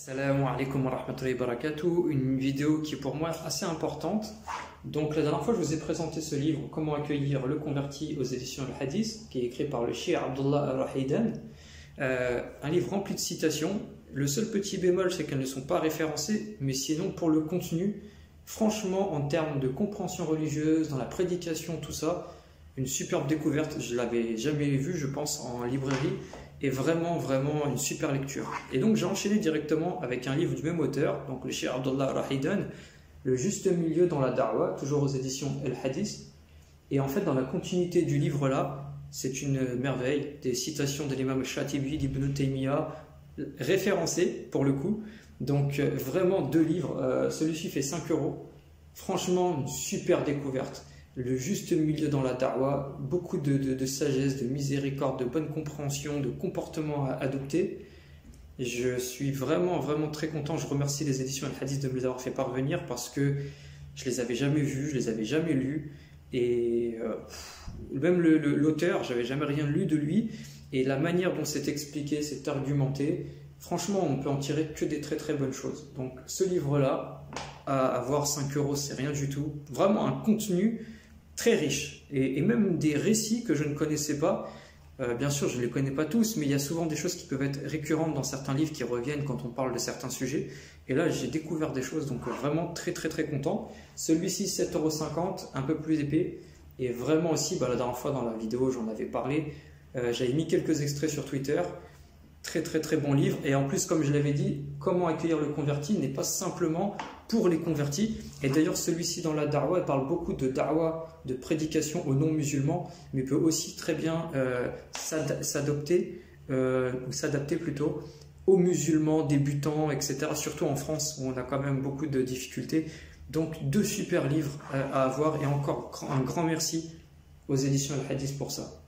Assalamu alaikum wa rahmatullahi wa barakatuh, une vidéo qui est pour moi assez importante. Donc la dernière fois je vous ai présenté ce livre Comment accueillir le converti aux éditions Al-Hadith, qui est écrit par le cheikh Abdullah Al-Rahaydan, un livre rempli de citations. Le seul petit bémol, c'est qu'elles ne sont pas référencées, mais sinon pour le contenu, franchement en termes de compréhension religieuse, dans la prédication, tout ça, une superbe découverte. Je ne l'avais jamais vue, je pense, en librairie. Et vraiment une super lecture. Et donc j'ai enchaîné directement avec un livre du même auteur, donc le cheikh Abdullah Al-Rahaydan, Le juste milieu dans la da'wa, toujours aux éditions Al-Hadith. Et en fait, dans la continuité du livre là, c'est une merveille, des citations de l'imam Shatibi, d'Ibn Taymiyyah, référencées pour le coup. Donc vraiment deux livres, celui-ci fait 5 €. Franchement, une super découverte. Le juste milieu dans la da'wa, beaucoup de sagesse, de miséricorde, de bonne compréhension, de comportement à adopter. Et je suis vraiment très content. Je remercie les éditions Al-Hadith de me les avoir fait parvenir parce que je les avais jamais vus, je les avais jamais lus. Et même l'auteur, j'avais jamais rien lu de lui. Et la manière dont c'est expliqué, c'est argumenté, franchement, on peut en tirer que des très bonnes choses. Donc ce livre-là, à avoir 5 €, c'est rien du tout. Vraiment un contenu très riche et même des récits que je ne connaissais pas. Bien sûr, je ne les connais pas tous, mais il y a souvent des choses qui peuvent être récurrentes dans certains livres qui reviennent quand on parle de certains sujets. Et là, j'ai découvert des choses, donc vraiment très content. Très Celui-ci, 7,50 €, un peu plus épais. Et vraiment aussi, la dernière fois dans la vidéo, j'en avais parlé. J'avais mis quelques extraits sur Twitter. Très bon livre. Et en plus, comme je l'avais dit, Comment accueillir le converti n'est pas simplement pour les convertis. Et d'ailleurs, celui-ci dans la da'wa, il parle beaucoup de da'wa, de prédication aux non-musulmans, mais peut aussi très bien s'adapter plutôt aux musulmans débutants, etc. Surtout en France, où on a quand même beaucoup de difficultés. Donc, deux super livres à avoir. Et encore un grand merci aux éditions Al-Hadith pour ça.